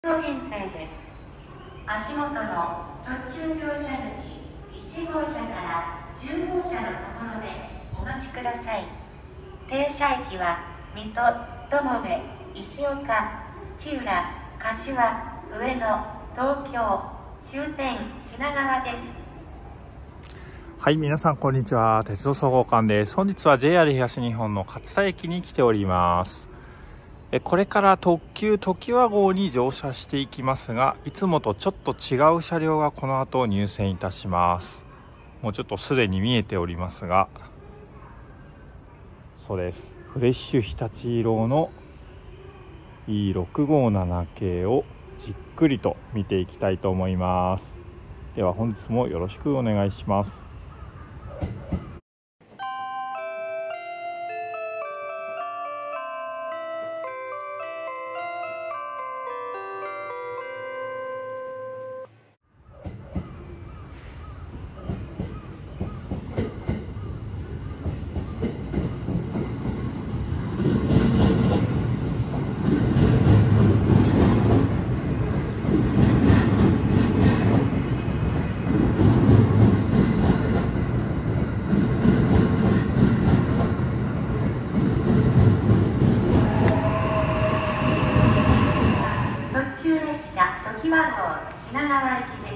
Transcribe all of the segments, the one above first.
編成です。足元の特急乗車口1号車から10号車のところでお待ちください。停車駅は水戸、友部、石岡、土浦、柏、上野、東京、終点品川です。 はい、皆さんこんにちは。鉄道総合館です。本日は JR 東日本の勝田駅に来ております。これから特急ときわ号に乗車していきますが、いつもとちょっと違う車両がこの後入線いたします。もうちょっとすでに見えておりますが、そうです。フレッシュ日立色の E657 系をじっくりと見ていきたいと思います。では本日もよろしくお願いします。 ときわ号品川駅です。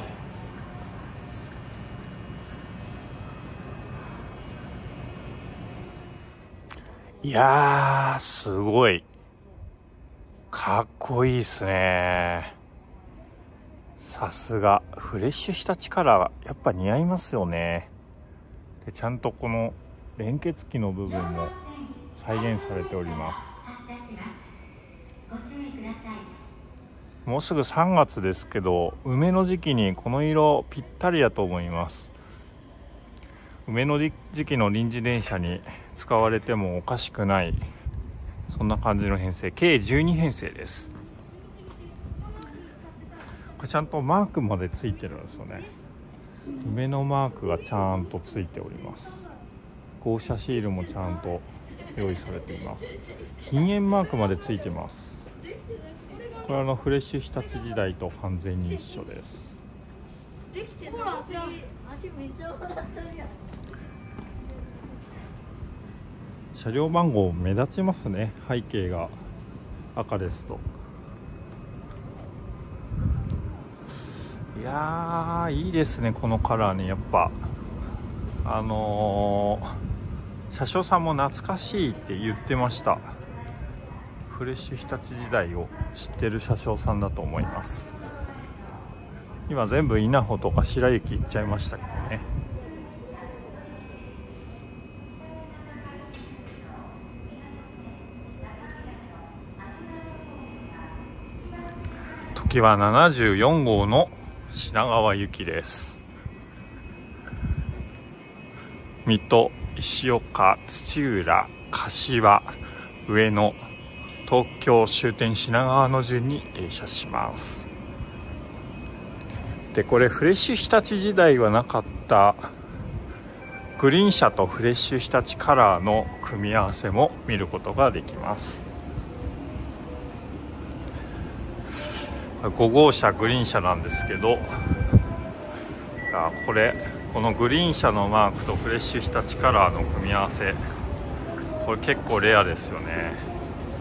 いやー、すごいかっこいいですね。さすがフレッシュ日立カラーやっぱ似合いますよね。でちゃんとこの連結機の部分も再現されております。もうすぐ3月ですけど、梅の時期にこの色ぴったりだと思います。梅の時期の臨時電車に使われてもおかしくない、そんな感じの編成、計12編成です。これちゃんとマークまでついてるんですよね。梅のマークがちゃんとついております。号車シールもちゃんと用意されています。禁煙マークまでついてます。これはフレッシュ日立時代と完全に一緒です。車両番号目立ちますね。背景が赤ですと。いやー、いいですね、このカラーね。やっぱ車掌さんも懐かしいって言ってました。フレッシュ日立時代を知ってる車掌さんだと思います。今全部稲穂とか白雪行っちゃいましたけどね。時は74号の品川行きです。水戸、石岡、土浦、柏、上野、東京終点品川の順に停車します。でこれフレッシュ日立時代はなかったグリーン車とフレッシュ日立カラーの組み合わせも見ることができます。5号車グリーン車なんですけど、このグリーン車のマークとフレッシュ日立カラーの組み合わせ、これ結構レアですよね。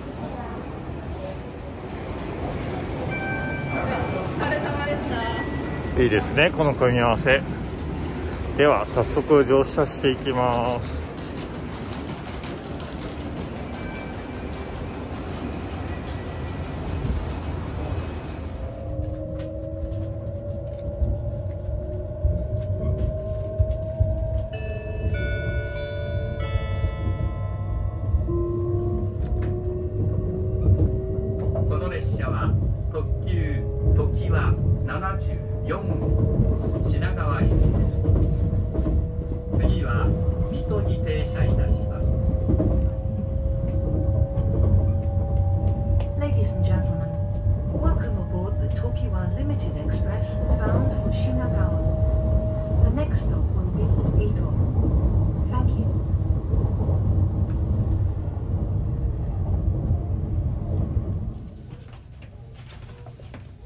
いいですね、この組み合わせ。では早速乗車していきます。 この列車は特急ときわ74号品川行きです。次は水戸に停車いたします。 Ladies and gentlemen, welcome aboard the Tokiwa Limited Express bound for Shinagawa. The next stop will be Mito. Thank you. は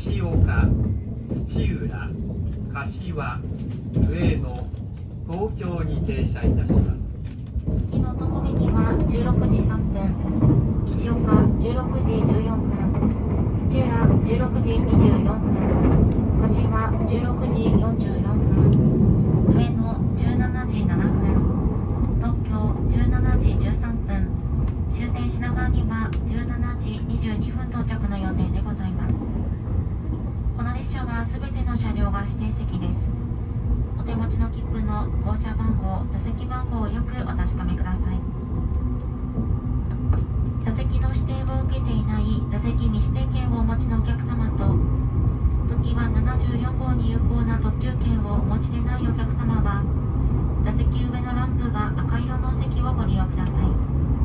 西岡、土浦、柏、上野、東京に停車いたします。 次の徒歩駅は16時3分、石岡16時14分、土浦16時24分、柏16時44分、上野17時7分、東京17時13分、終点品川には17時22分到着の予定でございます。この列車はすべての車両が指定席です。お手持ちの切符の号車番号、座席番号をよくお確かめください。座席の指定を受けていない座席未指定券をお持ちのお客様と、時は74号に有効な特急券をお持ちでないお客様は、座席上のランプが赤色のお席をご利用ください。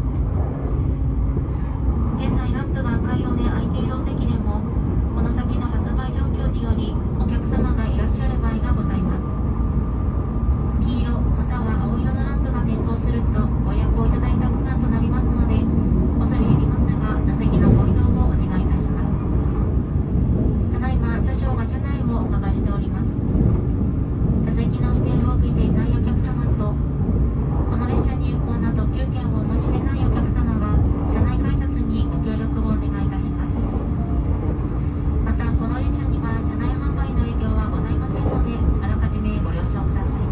現在ランプが赤色で空いているお席でも、この先の発売状況によりお客様がいらっしゃる場合がございます。黄色または青色のランプが点灯するとご予約をいただいた区間となりますので、恐れ入りますが座席のご移動をお願いいたします。ただいま車掌が車内をお伺いしております。座席の指定を受けていないお客様と、この列車に有効な特急券をお持ちでないお客様は車内改札にご協力をお願いいたします。またこの列車には車内販売の営業はございませんので、あらかじめご了承ください。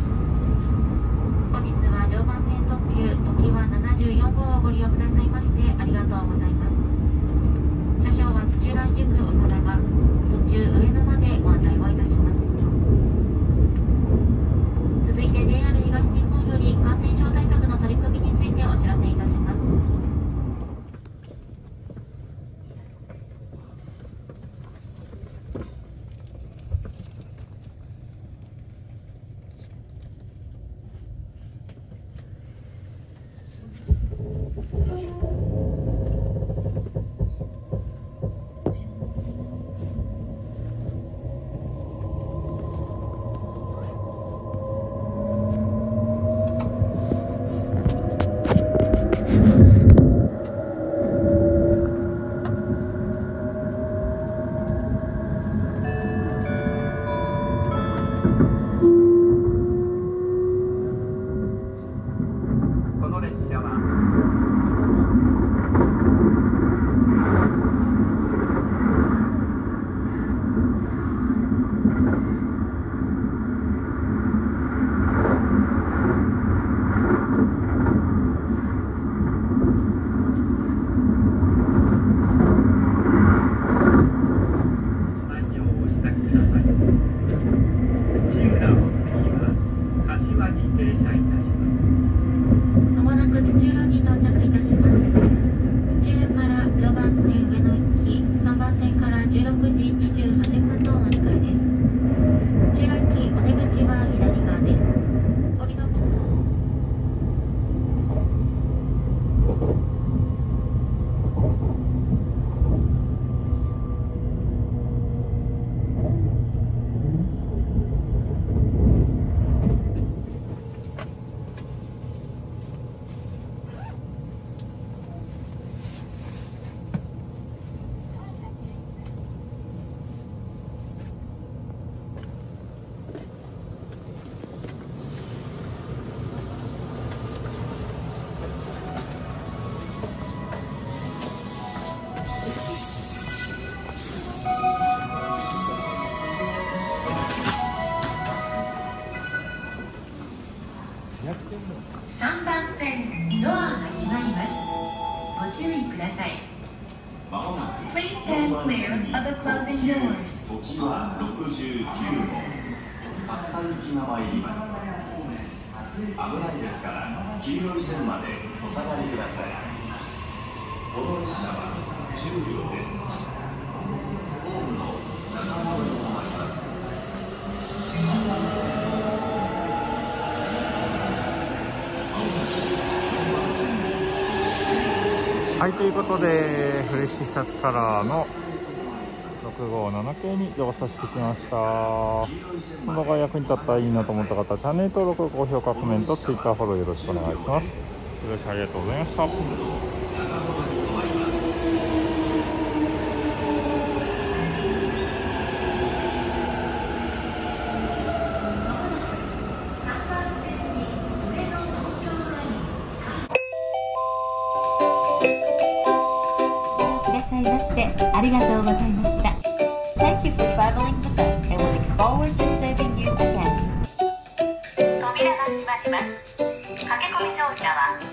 本日は常磐線特急ときわ74号をご利用くださいましてありがとうございます。車掌は土浦に行くお定が途中上野までご案内をいたします。続いて JR 東日本より感染症対策の取り組みについてお知らせいたします。 この列車はご内容をお支度ください。土浦を次は柏に停車いたします。 まもなく土浦に到着いたします。土浦から常磐線上野行き、3番線から16時28分のお乗り換えです。土浦駅お出口は左側です。降りの 3番線ドアが閉まります。ご注意ください。 まもなく Please stand clear of the closing doors. 時は69号勝田行きが参ります。危ないですから黄色い線までお下がりください。この列車は10両です。ホームの7号に止まります。 はい、ということでフレッシュ視察カラーの657系に乗車してきました。この動画が役に立ったらいいなと思った方、チャンネル登録、高評価、コメント、Twitter フォローよろしくお願いします。よろしくありがとうございました。 りがとうございました。Thank you for traveling with us, and we look forward to serving you again. 扉が閉まります。駆け込み乗車は